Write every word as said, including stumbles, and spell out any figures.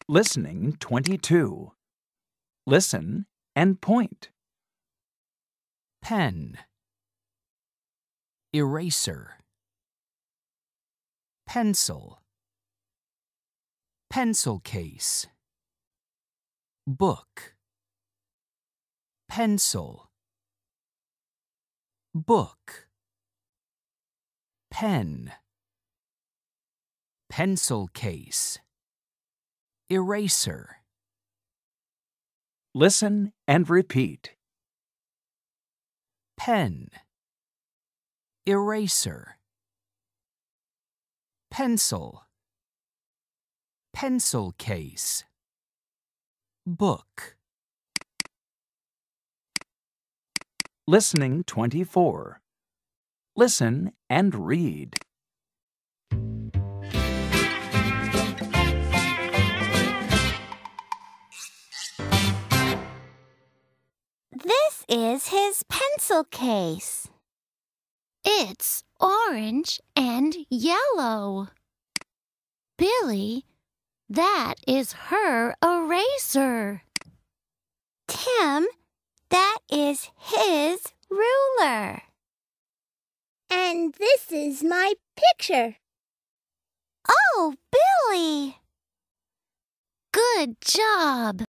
Listening twenty-two. Listen and point. Pen, eraser, pencil, pencil case, book, pencil, book, pen, pencil case, eraser. Listen and repeat. Pen, eraser, pencil, pencil case, book. Listening twenty-four. Listen and read. This is his pencil case. It's orange and yellow. Billy, that is her eraser. Tim, that is his ruler. And this is my picture. Oh, Billy! Good job!